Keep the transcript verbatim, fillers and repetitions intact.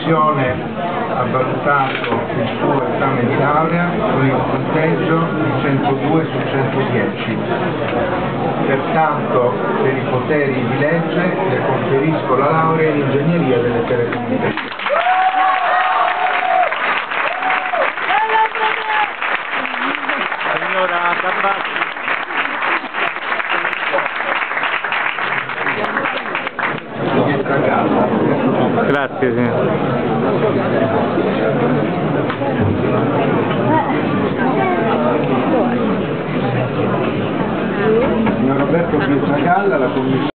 commissione ha valutato il suo esame di laurea con il punteggio di centodue su centodieci. Pertanto, per i poteri di legge, le conferisco la laurea in ingegneria delle telecomunicazioni. Signora Gambassi. Grazie, signor. Signor Roberto Pietragalla, la commissione